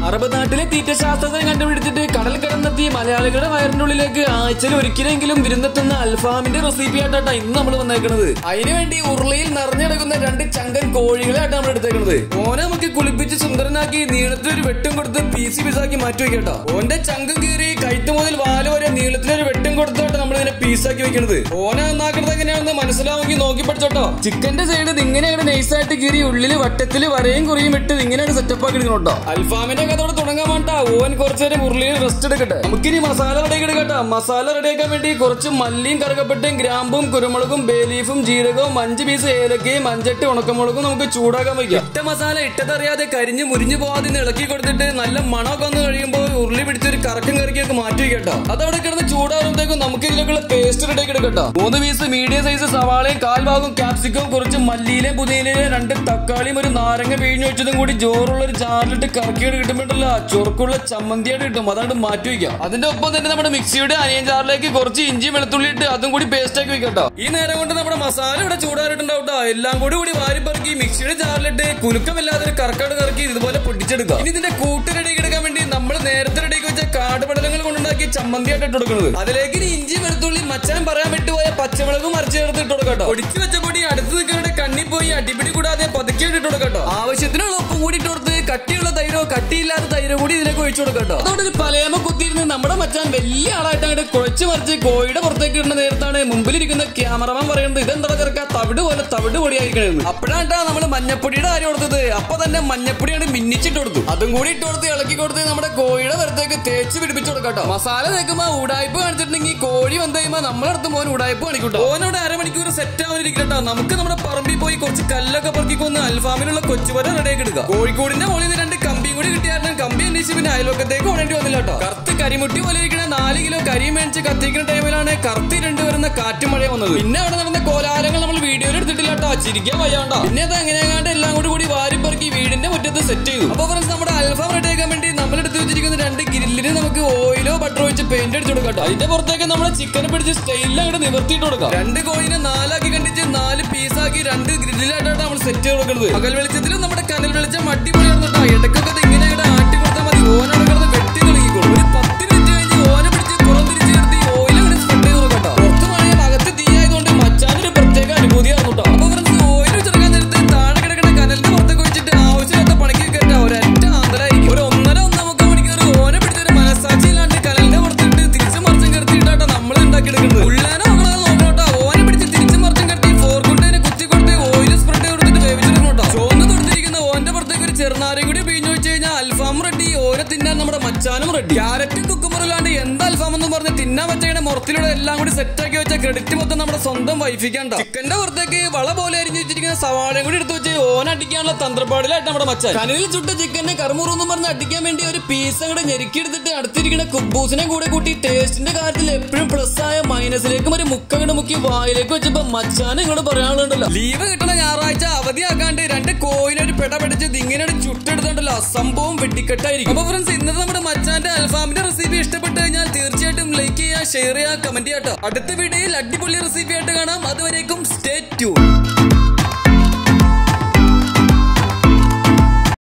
Arab നാട്ടിലെ തീറ്റശാസ്ത്രത്തെ കണ്ടുപിടിച്ചിട്ട് കടൽ കിടന്നെത്തി മലയാളികളുടെ വയറിന്റെ ഉള്ളിലേക്ക് ആഴ്ചയിൽ ഒരിക്കലെങ്കിലും വിരുന്നെത്തുന്ന അൽഫാമിന്റെ റെസിപ്പി ആയിട്ടാണ് ഇന്ന് നമ്മൾ വന്നേക്കുന്നത്. അതിനുവേണ്ടി ഉരുളയിൽ നിറഞ്ഞെടുക്കുന്ന 2 ചങ്കൻ കോഴികളായിട്ടാണ് നമ്മൾ എടുത്തേക്കുന്നത്. ഓനെ നമുക്ക് കുളിപ്പിച്ച് സുന്ദരനാക്കി നീളത്തിലൊരു വെട്ടും കൊടുത്ത് പീസാക്കി മാറ്റി വെക്കട്ടോ. ഓന്റെ ചങ്കം കീറി കൈത്ത് മുതൽ വാല് വരെ നീളത്തിലൊരു വെട്ടും കൊടുത്തോട്ട് നമ്മൾ ഇതിനെ പീസാക്കി വെക്കുന്നത്. ഓനെ നന്നാക്കുന്നത് എങ്ങനെയാണെന്ന് മനസ്സിലാവുമെങ്കിൽ നോക്കി പഠിച്ചോട്ടോ. ചിക്കന്റെ സൈഡ് ഇങ്ങനെയാണ് നൈസായിട്ട് കീറി ഉള്ളില് വട്ടത്തില് വരയും കുറിയും ഇട്ട് ഇങ്ങനെയാണ് സെറ്റപ്പ് ആക്കി എടുക്കണോട്ടോ. അൽഫാമിന്റെ കഥയോടെ തുടങ്ങാൻ വേണ്ട ഓൻ കുറച്ചു നേരം ഉരുളിയിൽ റെസ്റ്റ് എടുക്കട്ടെ. നമുക്കിനി മസാല റെഡിയാക്കി എടുക്കട്ടോ. മസാല റെഡിയാക്കാൻ വേണ്ടി കുറച്ച് മല്ലിയും കറുകപ്പട്ടയും ഗ്രാമ്പും കുരുമുളകും ബേലീഫും ജീരകവും 5 പീസ് ഏലക്കയും 5-8 ഉണക്കമുളകും നമുക്ക് ചൂടാക്കാൻ വയ്ക്കാം. ഇട്ട മസാല ഇട്ടതറിയാതെ കരിഞ്ഞ് മുരിഞ്ഞു പോകാതെ ഇളക്കി കൊടുത്തിട്ട് നല്ല മണമൊക്കെ വന്ന് കഴിയുമ്പോൾ ഉരുളി പിടിച്ചൊരു കറക്കം കറക്കിയൊക്കെ മാറ്റി വെക്കട്ടോ. അതവിടെ കിടന്ന് ചൂടാകുമ്പോഴത്തേക്കും നമുക്ക് ഇതിലേക്കുള്ള പേസ്റ്റ് റെഡിയാക്കി എടുക്കട്ടോ. 3 പീസ് മീഡിയം സൈസ് സവാളയും 1/4 ഭാഗം ക്യാപ്സിക്കവും കുറച്ച് മല്ലിയിലും പുതിനയിലും 2 തക്കാളിയും ഒരു നാരങ്ങ പിഴിഞ്ഞു വെച്ചതും കൂടി ജോറുള്ള ഒരു ജാറിലിട്ട് കറക്കിയിട്ട് കിട്ടുമ്പോഴല്ല ചൊറുക്കുള്ള ചമ്മന്തിയായിട്ട് കിട്ടും. അതാണ്ട് മാറ്റി വെക്കാം. അതിന്റെ ഒപ്പം തന്നെ നമ്മുടെ മിക്സിയുടെ അനിയൻ ജാറിലേക്ക് കുറച്ച് ഇഞ്ചി വെളുത്തുള്ളി ഇട്ട് അതും കൂടി പേസ്റ്റ് ആക്കി വെക്കട്ടോ. ഈ നേരം കൊണ്ട് നമ്മുടെ മസാല ഇവിടെ ചൂടാറിട്ടുണ്ടാവട്ടോ. എല്ലാം കൂടി വാരി പറക്കി മിക്സിയുടെ ജാറിലിട്ട് കുലുക്കമില്ലാതെ കറക്കാട് കറക്കി ഇതുപോലെ പൊട്ടിച്ചെടുക്കാം. ഇനി ഇതിന്റെ കൂട്ട് റെഡിയാക്കി എടുക്കാൻ വേണ്ടി നമ്മൾ നേരത്തെ റെഡിയാക്കി വെച്ച കാടുപടലങ്ങൾ കൊണ്ടുണ്ടാക്കി ചമ്മന്തിയായിട്ട് ഇട്ട് കൊടുക്കുന്നത്. അതിലേക്ക് ഇഞ്ചി വെളുത്തുള്ളി മച്ചാൻ പറയാൻ വിട്ടുപോയ പച്ചമുളകും അരച്ച് ചേർത്ത് ഇട്ട് കൊടുക്കട്ടോ. പൊടിച്ചു വെച്ച പൊടി അടുത്ത് നിൽക്കുന്നവരുടെ കണ്ണി പോയി അടിപിടി കൂടാതെ പതുക്കിയിട്ട് ഇട്ട് കൊടുക്കട്ടോ. ആവശ്യത്തിനുള്ള ഉപ്പും കൂടി ഇട്ട് കൊടുത്ത് കട്ടിയുള്ള തൈരോ കട്ടിയില്ലാത്ത തൈരോ കൂടി ഇതിലേക്ക് ഒഴിച്ചു കൊടുക്കട്ടോ. അതോടെ ഒരു പലയമ കുത്തിയിരുന്ന് നമ്മുടെ മച്ചാൻ വലിയ ആളായിട്ട് അങ്ങോട്ട് കുഴച്ച് മറിച്ച് കോഴിയുടെ പുറത്തേക്ക് ഇടുന്ന നേരത്താണ് മുമ്പിലിരിക്കുന്ന ക്യാമറമാൻ പറയുന്നത് ഇതെന്താ കറക്ക തവിട് പോലെ തവിട് പൊടിയായിരിക്കണെന്ന്. അപ്പോഴാണ്ടാ നമ്മൾ മഞ്ഞപ്പൊടിയുടെ കാര്യം കൊടുത്തത്. അപ്പൊ തന്നെ മഞ്ഞപ്പൊടിയാണ് മിന്നിച്ചിട്ട് കൊടുത്തു. അതും കൂടി ഇട്ട് കൊടുത്ത് ഇളക്കി കൊടുത്ത് നമ്മുടെ കോഴിയുടെ പുറത്തേക്ക് തേച്ച് പിടിപ്പിച്ചു കൊടുക്കട്ടോ. മസാല തേക്കുമ്പോ ഉടായ്പ് കാണിച്ചിട്ടുണ്ടെങ്കിൽ കോഴി വന്നു കഴിയുമ്പോ നമ്മളടുത്ത് മോൻ ഉടായ്പ് കാണിക്കൂട്ടോ. ഓനോട് അരമണിക്കൂർ സെറ്റ് ആവാനിരിക്കട്ടോ. നമുക്ക് നമ്മുടെ പറമ്പിൽ പോയി കുറച്ച് കല്ലൊക്കെ പറക്കിക്കൊന്ന് അൽഫാമിനുള്ള കൊച്ചുവര റെഡിയാക്കി എടുക്കുക. കോഴിക്കോടിന്റെ മുകളിൽ 2 കമ്പിയും കൂടി കിട്ടിയായിരുന്നു. കമ്പി അന്വേഷിച്ച് പിന്നെ അയൽവക്കത്തേക്ക് ഓടേണ്ടി വന്നില്ല കേട്ടോ. കറുത്ത് കരിമുട്ടി പോലെ ഇരിക്കണ 4 കിലോ കരി മേടിച്ച് കത്തിക്കുന്ന ടൈമിലാണ് കറുത്ത് 2 വരുന്ന കാറ്റും മഴ വന്നത്. പിന്നെ അവിടെ നടന്ന കോലാഹലങ്ങൾ നമ്മൾ വീഡിയോയിൽ എടുത്തിട്ടില്ല കേട്ടോ. ചിരിക്കാൻ വയ്യാണ്ടോ. പിന്നെ അത് എങ്ങനെയാണ്ട് എല്ലാം കൂടി വാരിപ്പറക്കി വീടിന്റെ മുറ്റത്ത് സെറ്റ് ചെയ്തു. അപ്പൊ ഫ്രണ്ട്സ് നമ്മുടെ അൽഫാം റെഡിയാക്കാൻ വേണ്ടി നമ്മൾ എടുത്ത് വെച്ചിരിക്കുന്ന 2 ഗ്രില്ലിന് നമുക്ക് ഓയിലോ ബട്ടറോ വെച്ച് പെയിന്റ് അടിച്ചു കൊടുക്കാം. അതിന്റെ പുറത്തേക്ക് നമ്മുടെ ചിക്കനെ പിടിച്ച് സ്റ്റൈലിൽ അങ്ങോട്ട് നിവർത്തിയിട്ട് കൊടുക്കാം. 2 കോഴിനെ 4 ആക്കി കണ്ടിച്ച് 4 പീസാക്കി 2 ഗ്രില്ലിലായിട്ടാണ് നമ്മൾ സെറ്റ് ചെയ്ത് കൊടുക്കുന്നത്. പകൽ വെളിച്ചത്തിലും നമ്മുടെ കനൽ വെളിച്ചം അടിപൊളിയായിരുന്നോ. ഇടയ്ക്കൊക്കെ ഇങ്ങനെ ആട്ടി കൊടുത്താൽ മതി. ഓനോട് കിടന്ന് വെട്ടി കളിക്കോളും. ഒരു 10 മിനിറ്റ് കഴിഞ്ഞ് ഓനെ പിടിച്ച് പുറംതിരിച്ച് കിടത്തി ഓയിൽ കൂടി സ്പ്രെഡ് ചെയ്ത് കൊടുക്കട്ടോ. പുറത്ത് മഴയാൽ അകത്ത് തീയായതുകൊണ്ട് മച്ചാനൊരു പ്രത്യേക അനുഭൂതിയായിരുന്നു കേട്ടോ. അപ്പൊ ഫ്രണ്ട്സ് ഓയിൽ വെച്ചെടുക്കാൻ നേരത്ത് താഴെ കിടക്കുന്ന കനലിന്റെ പുറത്തേക്ക് വെച്ചിട്ട് ആവശ്യമില്ലാത്ത പണിക്ക് കയറ്റാ ഒരൊറ്റ ആന്തരായിരിക്കും. ഒരു 1.5-1.25 മണിക്കൂർ ഓനെ പിടിച്ചൊരു മനസ്സാക്ഷിയില്ലാണ്ട് കനലിന്റെ പുറത്തിട്ട് തിരിച്ചു മറിച്ചും കിടത്തിയിട്ടാട്ടോ നമ്മൾ ഉണ്ടാക്കിയെടുക്കുന്നത്. ഉള്ളാനോ നോക്കണോട്ടോ. ഓനെ പിടിച്ച് തിരിച്ചു മറിച്ചും കിടത്തി ഫോർക്കുട്ടിനെ കുത്തി കൊടുത്ത് ഓയിൽ സ്പ്രെഡ് കൊടുത്തിട്ട് വേവിച്ചെടുക്കണോട്ടോ. ചോന്ന് തൊടുത്തിരിക്കുന്ന ഓന്റെ പുറത്തേക്ക് ഒരു ചെറുനാരയും കൂടി പിഴിഞ്ഞു വെച്ച് കഴിഞ്ഞാൽ അൽഫാം റെഡി. ഓനെ തിന്നാൻ നമ്മുടെ മച്ചാനും റെഡി. ക്യാരറ്റും കുക്കുമ്പറില്ലാണ്ട് എന്താ അൽഫാം എന്ന് പറഞ്ഞ് തിന്നാൻ വെച്ചതിന്റെ മുറത്തിലൂടെ എല്ലാം കൂടി സെറ്റാക്കി വെച്ച ക്രെഡിറ്റ് മൊത്തം നമ്മുടെ സ്വന്തം വൈഫിക്കാണ്ട. ചിക്കന്റെ പുറത്തേക്ക് വള പോലെ അരിഞ്ഞു വെച്ചിരിക്കുന്ന സവാളയും കൂടി എടുത്ത് വെച്ച് ഓൻ അടിക്കാനുള്ള തന്ത്രപ്പാടിലായിട്ട് നമ്മുടെ മച്ചാൻ. കനലിൽ ചുട്ട ചിക്കനെ കറുമുറെന്ന് പറഞ്ഞ് അടിക്കാൻ വേണ്ടി ഒരു പീസ് അങ്ങോട്ട് ഞെരുക്കിയെടുത്തിട്ട് അടുത്തിരിക്കുന്ന കുബൂസിനെ കൂടെ കൂട്ടി ടേസ്റ്റിന്റെ കാര്യത്തിൽ എപ്പോഴും പ്ലസ് ആയ മൈനസിലേക്കും ഒരു മുക്കങ്ങട് മുക്കി വായിലേക്ക് വെച്ചപ്പോ മച്ചാൻ ഇങ്ങോട്ട് പറയാനുണ്ടല്ലോ. ലീവ് കിട്ടണ ഞായറാഴ്ച അവധിയാക്കാണ്ട് 2 കോയിനെ ഒരു പെട പിടിച്ച് ഇങ്ങനെ ചുട്ടെടുത്തോണ്ടല്ലോ സംഭവം വെട്ടിക്കെട്ടായിരിക്കും. അപ്പൊ ഫ്രണ്ട്സ് ഇന്നത്തെ നമ്മുടെ മച്ചാന്റെ അൽഫാമിന്റെ റെസിപ്പി ഇഷ്ടപ്പെട്ടു കഴിഞ്ഞാൽ തീർച്ചയായിട്ടും ലൈക്ക് ചെയ്യുക, ഷെയർ ചെയ്യുക, കമന്റ് ചെയ്യാട്ടോ. അടുത്ത വീഡിയോയിൽ അടിപൊളി റെസിപ്പി ആയിട്ട് കാണാം. അതുവരേക്കും സ്റ്റേ ട്യൂൺ.